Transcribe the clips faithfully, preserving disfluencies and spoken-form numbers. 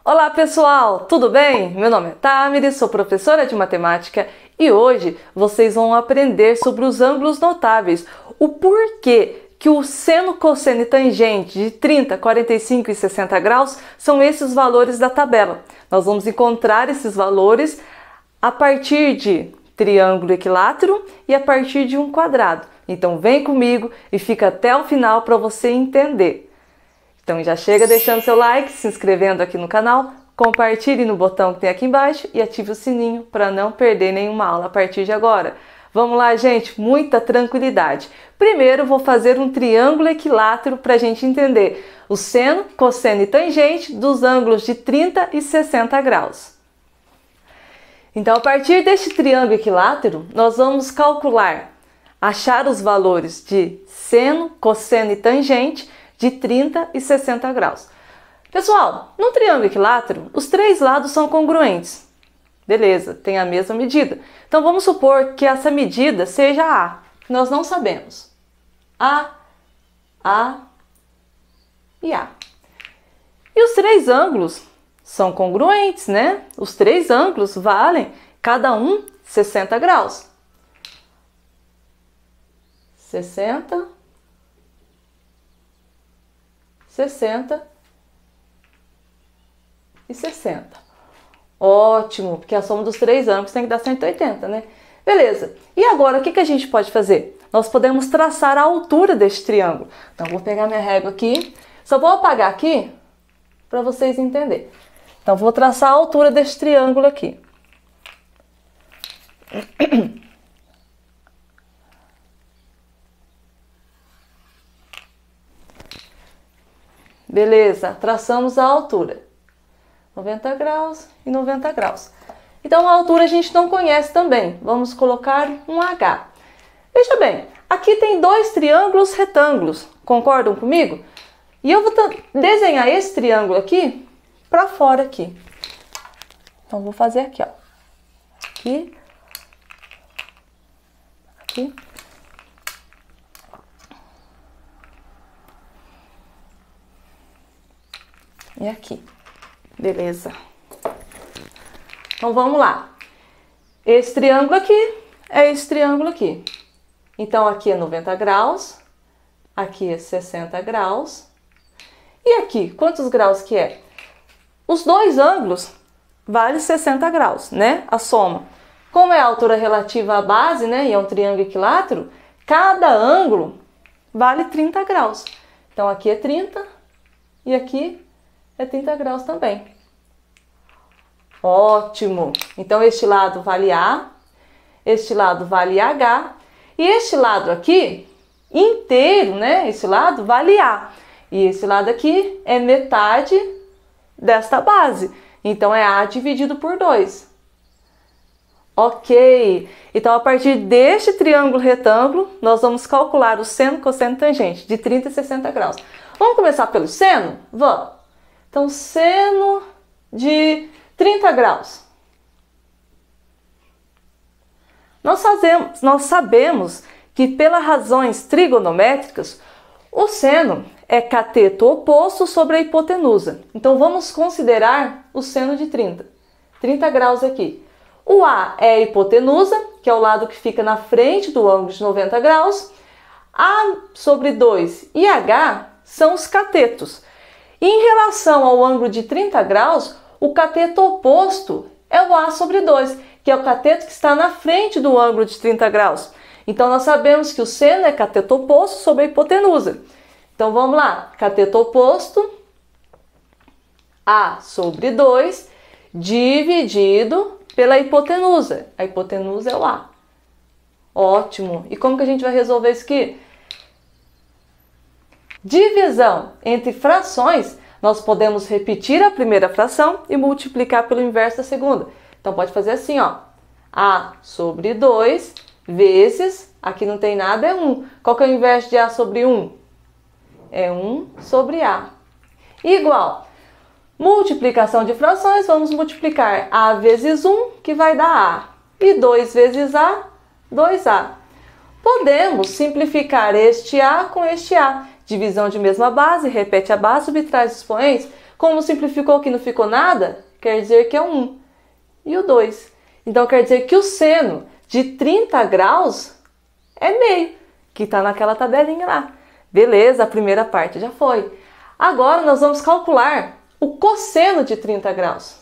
Olá pessoal, tudo bem? Meu nome é Tamires, sou professora de matemática e hoje vocês vão aprender sobre os ângulos notáveis, o porquê que o seno, cosseno e tangente de trinta, quarenta e cinco e sessenta graus são esses valores da tabela. Nós vamos encontrar esses valores a partir de triângulo equilátero e a partir de um quadrado. Então vem comigo e fica até o final para você entender. Então já chega deixando seu like, se inscrevendo aqui no canal, compartilhe no botão que tem aqui embaixo e ative o sininho para não perder nenhuma aula a partir de agora. Vamos lá, gente, muita tranquilidade. Primeiro vou fazer um triângulo equilátero para a gente entender o seno, cosseno e tangente dos ângulos de trinta e sessenta graus. Então, a partir deste triângulo equilátero, nós vamos calcular, achar os valores de seno, cosseno e tangente de trinta e sessenta graus. Pessoal, no triângulo equilátero, os três lados são congruentes. Beleza, tem a mesma medida. Então vamos supor que essa medida seja A, que nós não sabemos. A, A e A. E os três ângulos são congruentes, né? Os três ângulos valem cada um sessenta graus. sessenta, sessenta e sessenta. Ótimo, porque a soma dos três ângulos tem que dar cento e oitenta, né? Beleza. E agora, o que que a gente pode fazer? Nós podemos traçar a altura deste triângulo. Então, vou pegar minha régua aqui. Só vou apagar aqui para vocês entenderem. Então, vou traçar a altura deste triângulo aqui. Beleza, traçamos a altura. noventa graus e noventa graus. Então, a altura a gente não conhece também. Vamos colocar um H. Veja bem, aqui tem dois triângulos retângulos. Concordam comigo? E eu vou desenhar esse triângulo aqui para fora aqui. Então, vou fazer aqui, ó. Aqui. Aqui. E aqui. Beleza. Então vamos lá. Esse triângulo aqui é esse triângulo aqui. Então aqui é noventa graus, aqui é sessenta graus. E aqui, quantos graus que é? Os dois ângulos valem sessenta graus, né? A soma. Como é a altura relativa à base, né? E é um triângulo equilátero, cada ângulo vale trinta graus. Então aqui é trinta e aqui é trinta graus também. Ótimo! Então, este lado vale A, este lado vale H, e este lado aqui, inteiro, né? Esse lado vale A. E esse lado aqui é metade desta base. Então, é A dividido por dois. Ok! Então, a partir deste triângulo retângulo, nós vamos calcular o seno, cosseno e tangente de trinta e sessenta graus. Vamos começar pelo seno? Vamos! Então, seno de trinta graus. Nós, fazemos, nós sabemos que, pelas razões trigonométricas, o seno é cateto oposto sobre a hipotenusa. Então, vamos considerar o seno de trinta. trinta graus aqui. O A é a hipotenusa, que é o lado que fica na frente do ângulo de noventa graus. A sobre dois e H são os catetos. E em relação ao ângulo de trinta graus, o cateto oposto é o A sobre dois, que é o cateto que está na frente do ângulo de trinta graus. Então, nós sabemos que o seno é cateto oposto sobre a hipotenusa. Então, vamos lá. Cateto oposto, A sobre dois, dividido pela hipotenusa. A hipotenusa é o A. Ótimo. E como que a gente vai resolver isso aqui? Divisão entre frações, nós podemos repetir a primeira fração e multiplicar pelo inverso da segunda. Então, pode fazer assim, ó. A sobre dois vezes, aqui não tem nada, é um. Qual que é o inverso de A sobre um? É um sobre A. Igual. Multiplicação de frações, vamos multiplicar A vezes um, que vai dar A. E dois vezes A, dois A. Podemos simplificar este A com este A. Divisão de mesma base, repete a base, subtrai os expoentes. Como simplificou que não ficou nada, quer dizer que é um. E o dois. Então quer dizer que o seno de trinta graus é meio, que está naquela tabelinha lá. Beleza, a primeira parte já foi. Agora nós vamos calcular o cosseno de trinta graus.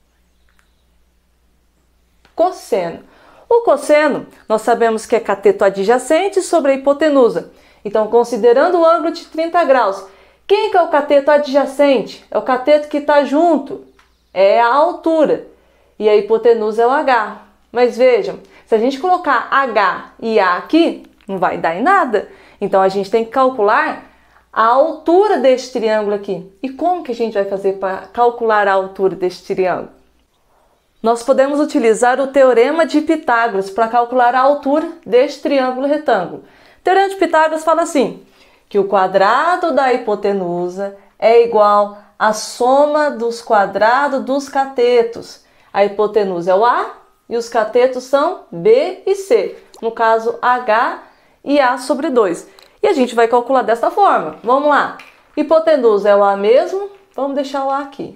Cosseno. O cosseno, nós sabemos que é cateto adjacente sobre a hipotenusa. Então, considerando o ângulo de trinta graus, quem que é o cateto adjacente? É o cateto que está junto. É a altura. E a hipotenusa é o H. Mas vejam, se a gente colocar H e A aqui, não vai dar em nada. Então, a gente tem que calcular a altura deste triângulo aqui. E como que a gente vai fazer para calcular a altura deste triângulo? Nós podemos utilizar o teorema de Pitágoras para calcular a altura deste triângulo retângulo. O teorema de Pitágoras fala assim, que o quadrado da hipotenusa é igual à soma dos quadrados dos catetos. A hipotenusa é o A e os catetos são B e C. No caso, H e A sobre dois. E a gente vai calcular desta forma. Vamos lá. Hipotenusa é o A mesmo. Vamos deixar o A aqui.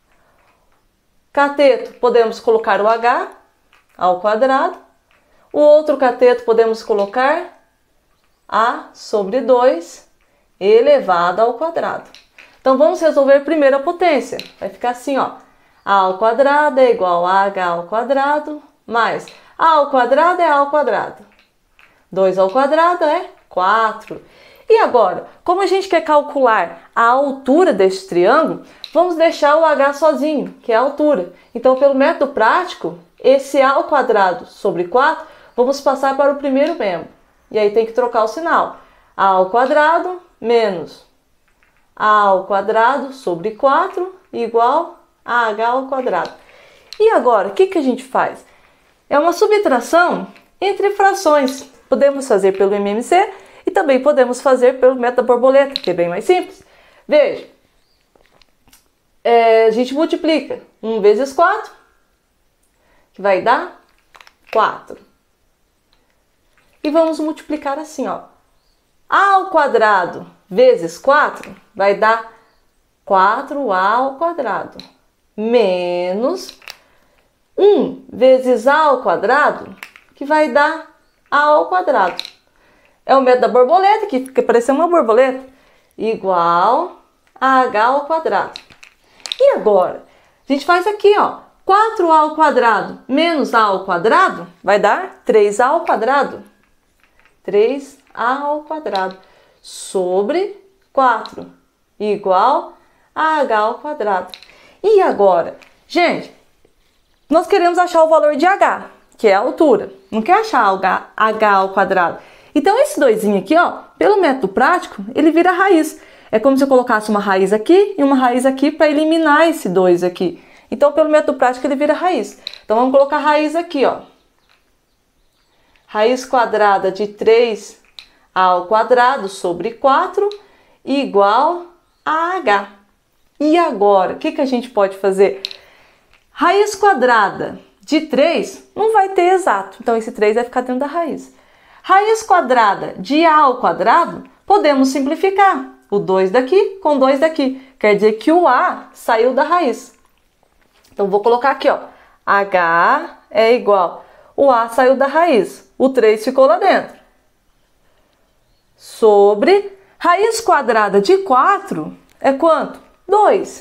Cateto, podemos colocar o H ao quadrado. O outro cateto podemos colocar A sobre dois elevado ao quadrado. Então, vamos resolver primeiro a potência. Vai ficar assim, ó. A ao quadrado é igual a H ao quadrado, mais A ao quadrado é A ao quadrado. dois ao quadrado é quatro. E agora, como a gente quer calcular a altura deste triângulo, vamos deixar o H sozinho, que é a altura. Então, pelo método prático, esse A ao quadrado sobre quatro, vamos passar para o primeiro membro. E aí tem que trocar o sinal. A ao quadrado menos A ao quadrado sobre quatro igual a H ao quadrado. E agora, o que, que a gente faz? É uma subtração entre frações. Podemos fazer pelo M M C e também podemos fazer pelo método da borboleta, que é bem mais simples. Veja, é, a gente multiplica um vezes quatro, que vai dar quatro. E vamos multiplicar assim, ó. A ao quadrado vezes quatro vai dar quatro A ao quadrado. Menos um vezes A ao quadrado, que vai dar A ao quadrado. É o método da borboleta, que fica parecendo uma borboleta. Igual a H ao quadrado. E agora? A gente faz aqui, ó. quatro A ao quadrado menos A ao quadrado vai dar três A ao quadrado. três A ao quadrado sobre quatro igual a H ao quadrado. E agora? Gente, nós queremos achar o valor de H, que é a altura. Não quer achar H, H ao quadrado. Então, esse doisinho aqui, ó, pelo método prático, ele vira raiz. É como se eu colocasse uma raiz aqui e uma raiz aqui para eliminar esse dois aqui. Então, pelo método prático, ele vira raiz. Então, vamos colocar raiz aqui, ó. Raiz quadrada de três ao quadrado sobre quatro igual a H. E agora, o que, que a gente pode fazer? Raiz quadrada de três não vai ter exato. Então, esse três vai ficar dentro da raiz. Raiz quadrada de A ao quadrado, podemos simplificar. O dois daqui com dois daqui. Quer dizer que o A saiu da raiz. Então, vou colocar aqui, ó. H é igual. O A saiu da raiz. O três ficou lá dentro. Sobre raiz quadrada de quatro é quanto? dois.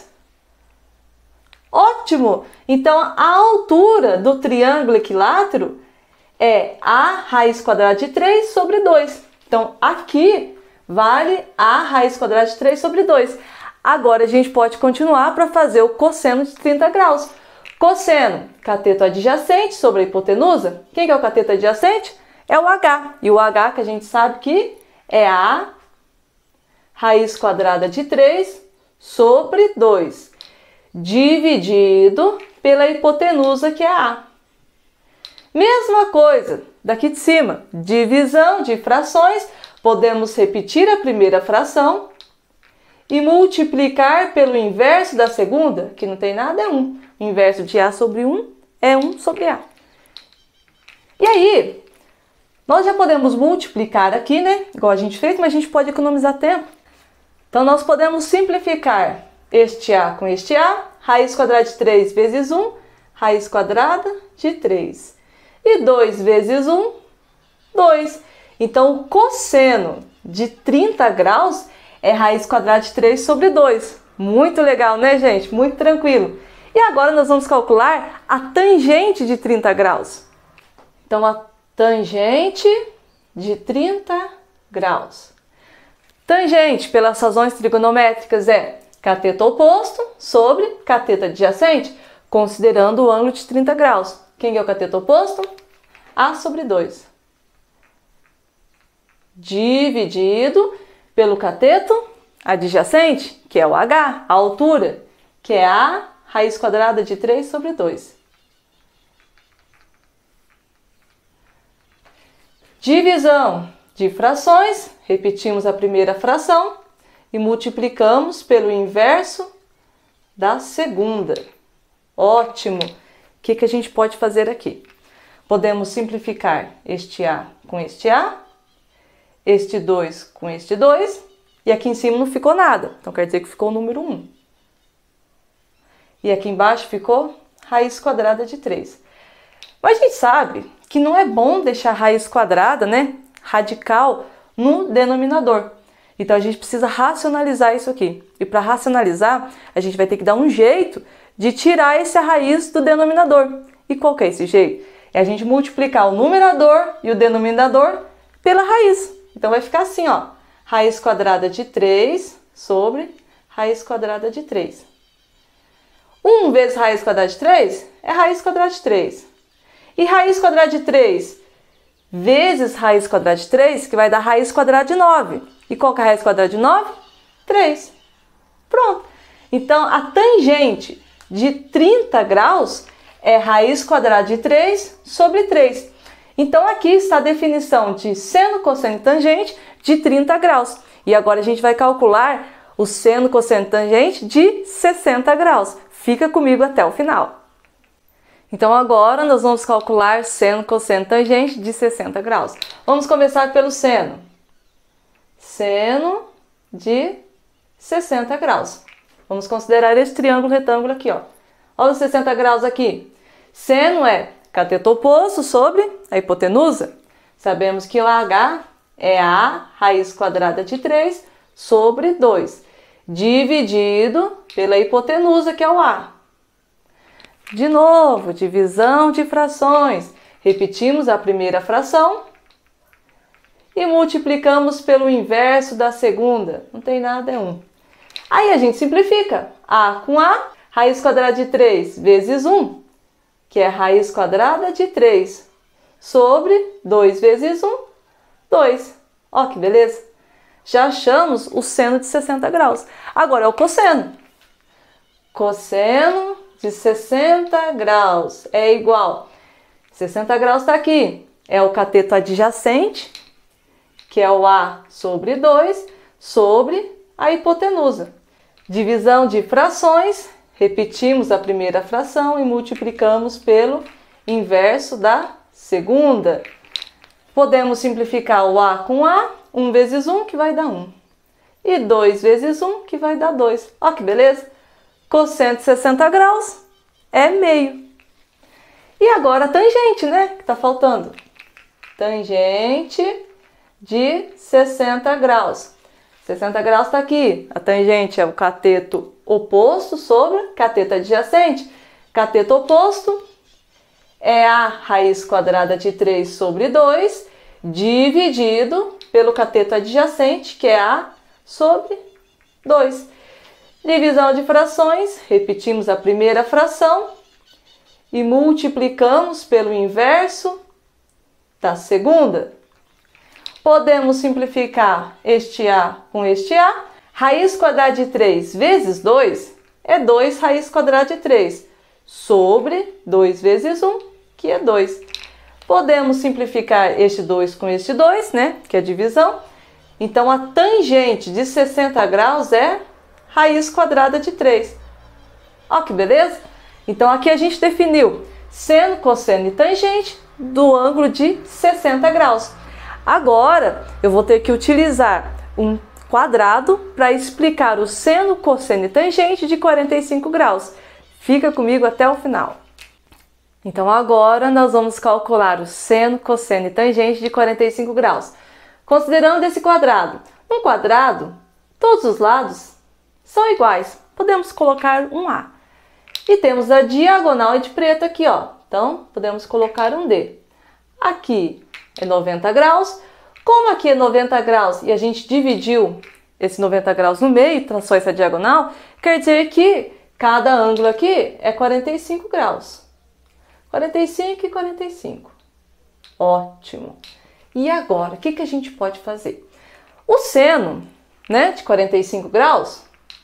Ótimo! Então, a altura do triângulo equilátero é A raiz quadrada de três sobre dois. Então, aqui vale A raiz quadrada de três sobre dois. Agora, a gente pode continuar para fazer o cosseno de trinta graus. Cosseno, cateto adjacente sobre a hipotenusa. Quem que é o cateto adjacente? É o H. E o H, que a gente sabe que é A raiz quadrada de três sobre dois, dividido pela hipotenusa, que é A. Mesma coisa daqui de cima, divisão de frações, podemos repetir a primeira fração e multiplicar pelo inverso da segunda, que não tem nada, é um. O inverso de A sobre um é um sobre A. E aí, nós já podemos multiplicar aqui, né? Igual a gente fez, mas a gente pode economizar tempo. Então, nós podemos simplificar este A com este A, raiz quadrada de três vezes um, raiz quadrada de três. E dois vezes um, dois. Então, o cosseno de trinta graus é raiz quadrada de três sobre dois. Muito legal, né, gente? Muito tranquilo. E agora nós vamos calcular a tangente de trinta graus. Então, a tangente de trinta graus. Tangente, pelas razões trigonométricas, é cateto oposto sobre cateto adjacente, considerando o ângulo de trinta graus. Quem é o cateto oposto? A sobre dois. Dividido pelo cateto adjacente, que é o H, a altura, que é A raiz quadrada de três sobre dois. Divisão de frações, repetimos a primeira fração e multiplicamos pelo inverso da segunda. Ótimo! O que, que a gente pode fazer aqui? Podemos simplificar este A com este A, este dois com este dois, e aqui em cima não ficou nada, então quer dizer que ficou o número um. E aqui embaixo ficou raiz quadrada de três. Mas a gente sabe que não é bom deixar raiz quadrada, né, radical, no denominador. Então a gente precisa racionalizar isso aqui. E para racionalizar, a gente vai ter que dar um jeito de tirar essa raiz do denominador. E qual que é esse jeito? É a gente multiplicar o numerador e o denominador pela raiz. Então vai ficar assim, ó, raiz quadrada de três sobre raiz quadrada de três. um vezes raiz quadrada de três é raiz quadrada de três. E raiz quadrada de três vezes raiz quadrada de três, que vai dar raiz quadrada de nove. E qual que é a raiz quadrada de nove? três. Pronto. Então, a tangente de trinta graus é raiz quadrada de três sobre três. Então, aqui está a definição de seno, cosseno e tangente de trinta graus. E agora a gente vai calcular o seno, cosseno e tangente de sessenta graus. Fica comigo até o final. Então, agora nós vamos calcular seno, cosseno e tangente de sessenta graus. Vamos começar pelo seno. Seno de sessenta graus. Vamos considerar esse triângulo retângulo aqui, ó. Olha os sessenta graus aqui. Seno é cateto oposto sobre a hipotenusa. Sabemos que o H é A raiz quadrada de três sobre dois, dividido pela hipotenusa, que é o A. De novo, divisão de frações. Repetimos a primeira fração e multiplicamos pelo inverso da segunda. Não tem nada, é um. Aí a gente simplifica. A com A, raiz quadrada de três vezes um, que é raiz quadrada de três, sobre dois vezes um, dois. Ó, que beleza! Já achamos o seno de sessenta graus. Agora é o cosseno. Cosseno de sessenta graus é igual. sessenta graus está aqui. É o cateto adjacente, que é o A sobre dois, sobre a hipotenusa. Divisão de frações. Repetimos a primeira fração e multiplicamos pelo inverso da segunda. Podemos simplificar o A com A. um vezes um, que vai dar um. E dois vezes um, que vai dar dois. Ó, que beleza! Cosseno de sessenta graus é meio. E agora a tangente, né? Que tá faltando. Tangente de sessenta graus. sessenta graus está aqui. A tangente é o cateto oposto sobre cateto adjacente. Cateto oposto é A raiz quadrada de três sobre dois, dividido pelo cateto adjacente, que é A sobre dois. Divisão de frações, repetimos a primeira fração e multiplicamos pelo inverso da segunda. Podemos simplificar este A com este A. Raiz quadrada de três vezes dois é dois raiz quadrada de três sobre dois vezes um, que é dois. Podemos simplificar este dois com este dois, né, que é a divisão. Então, a tangente de sessenta graus é raiz quadrada de três. Ó, que beleza? Então, aqui a gente definiu seno, cosseno e tangente do ângulo de sessenta graus. Agora, eu vou ter que utilizar um quadrado para explicar o seno, cosseno e tangente de quarenta e cinco graus. Fica comigo até o final. Então agora nós vamos calcular o seno, cosseno e tangente de quarenta e cinco graus. Considerando esse quadrado. Um quadrado, todos os lados são iguais. Podemos colocar um A. E temos a diagonal de preto aqui, ó. Então, podemos colocar um D. Aqui é noventa graus. Como aqui é noventa graus e a gente dividiu esse noventa graus no meio, traçou essa diagonal, quer dizer que cada ângulo aqui é quarenta e cinco graus. quarenta e cinco e quarenta e cinco. Ótimo. E agora, o que, que a gente pode fazer? O seno, né, de quarenta e cinco graus,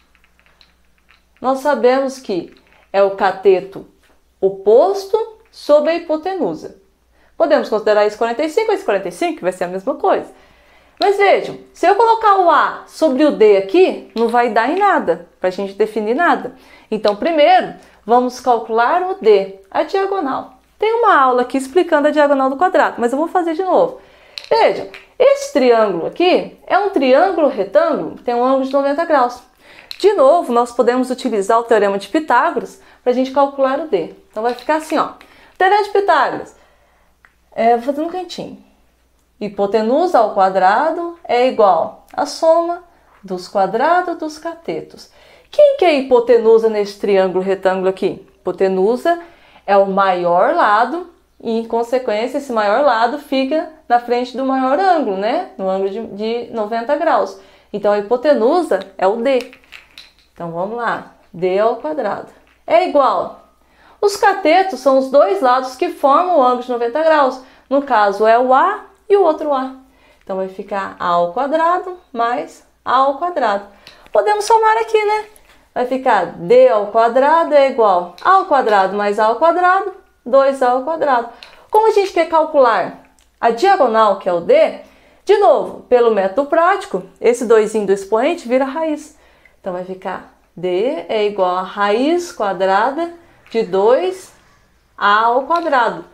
nós sabemos que é o cateto oposto sobre a hipotenusa. Podemos considerar esse quarenta e cinco, esse quarenta e cinco, que vai ser a mesma coisa. Mas vejam, se eu colocar o A sobre o D aqui, não vai dar em nada, para a gente definir nada. Então, primeiro, vamos calcular o D, a diagonal. Tem uma aula aqui explicando a diagonal do quadrado, mas eu vou fazer de novo. Vejam, esse triângulo aqui é um triângulo retângulo, tem um ângulo de noventa graus. De novo, nós podemos utilizar o teorema de Pitágoras para a gente calcular o D. Então, vai ficar assim, ó. Teorema de Pitágoras. É, vou fazer um cantinho. Hipotenusa ao quadrado é igual à soma dos quadrados dos catetos. Quem que é a hipotenusa nesse triângulo retângulo aqui? Hipotenusa é o maior lado e, em consequência, esse maior lado fica na frente do maior ângulo, né? No ângulo de, de noventa graus. Então, a hipotenusa é o D. Então, vamos lá. D ao quadrado é igual. Os catetos são os dois lados que formam o ângulo de noventa graus. No caso, é o A e o outro A. Então, vai ficar A ao quadrado mais A ao quadrado. Podemos somar aqui, né? Vai ficar D ao quadrado é igual A ao quadrado mais A ao quadrado, dois A ao quadrado. Como a gente quer calcular a diagonal, que é o D, de novo, pelo método prático, esse doisinho do expoente vira raiz. Então, vai ficar D é igual a raiz quadrada de dois A ao quadrado.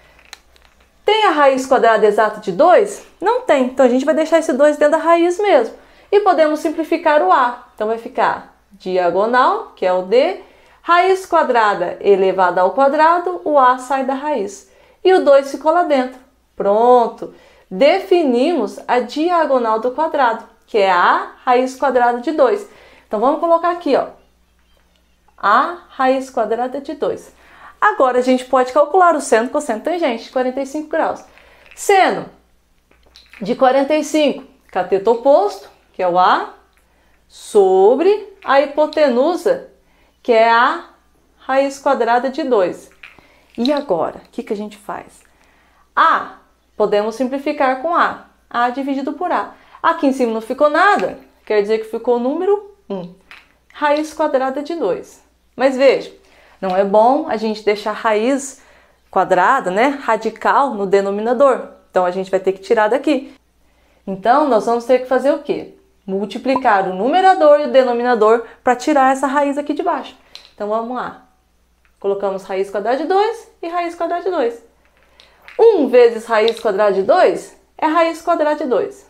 Tem a raiz quadrada exata de dois? Não tem. Então, a gente vai deixar esse dois dentro da raiz mesmo. E podemos simplificar o A. Então, vai ficar diagonal, que é o D, raiz quadrada elevada ao quadrado, o A sai da raiz. E o dois ficou lá dentro. Pronto. Definimos a diagonal do quadrado, que é A raiz quadrada de dois. Então, vamos colocar aqui, ó. A raiz quadrada de dois. Agora, a gente pode calcular o seno, cosseno, tangente de quarenta e cinco graus. Seno de quarenta e cinco, cateto oposto, que é o A, sobre a hipotenusa, que é A raiz quadrada de dois. E agora, o que, que a gente faz? A, podemos simplificar com A. A dividido por A. Aqui em cima não ficou nada, quer dizer que ficou o número um. Raiz quadrada de dois. Mas veja, não é bom a gente deixar raiz quadrada, né, radical no denominador. Então, a gente vai ter que tirar daqui. Então, nós vamos ter que fazer o quê? Multiplicar o numerador e o denominador para tirar essa raiz aqui de baixo. Então, vamos lá. Colocamos raiz quadrada de dois e raiz quadrada de dois. um vezes raiz quadrada de dois é raiz quadrada de dois.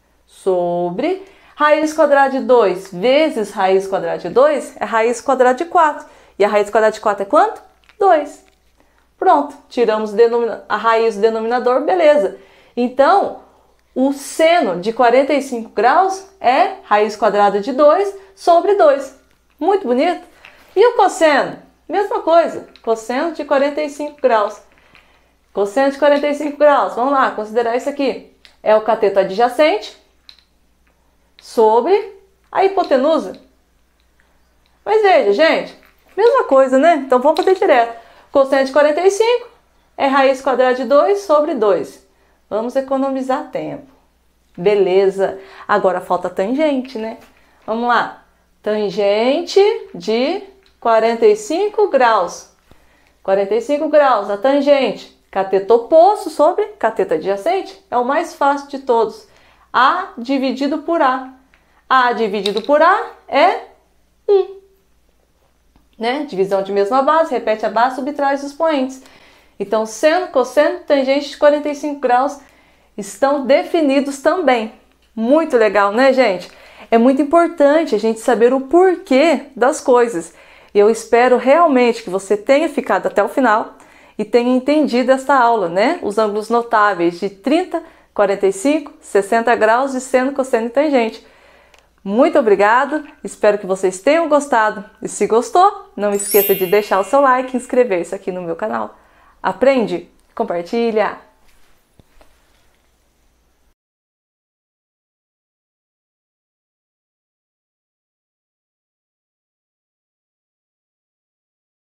Sobre raiz quadrada de dois vezes raiz quadrada de dois é raiz quadrada de quatro. E a raiz quadrada de quatro é quanto? dois. Pronto, tiramos a raiz do denominador, beleza. Então, o seno de quarenta e cinco graus é raiz quadrada de dois sobre dois. Muito bonito. E o cosseno? Mesma coisa, cosseno de quarenta e cinco graus. Cosseno de quarenta e cinco graus, vamos lá, considerar isso aqui. É o cateto adjacente sobre a hipotenusa. Mas veja, gente, mesma coisa, né? Então vamos fazer direto. Cosseno de quarenta e cinco é raiz quadrada de dois sobre dois. Vamos economizar tempo. Beleza. Agora falta tangente, né? Vamos lá. Tangente de quarenta e cinco graus. quarenta e cinco graus, a tangente. Cateto oposto sobre cateto adjacente. É o mais fácil de todos. A dividido por A. A dividido por A é um. Né? Divisão de mesma base, repete a base, subtrai os expoentes. Então, seno, cosseno, tangente de quarenta e cinco graus estão definidos também. Muito legal, né, gente? É muito importante a gente saber o porquê das coisas. Eu espero realmente que você tenha ficado até o final e tenha entendido esta aula, né? Os ângulos notáveis de trinta, quarenta e cinco, sessenta graus de seno, cosseno e tangente. Muito obrigado, espero que vocês tenham gostado. E se gostou, não esqueça de deixar o seu like e inscrever-se aqui no meu canal. Aprende? Compartilha!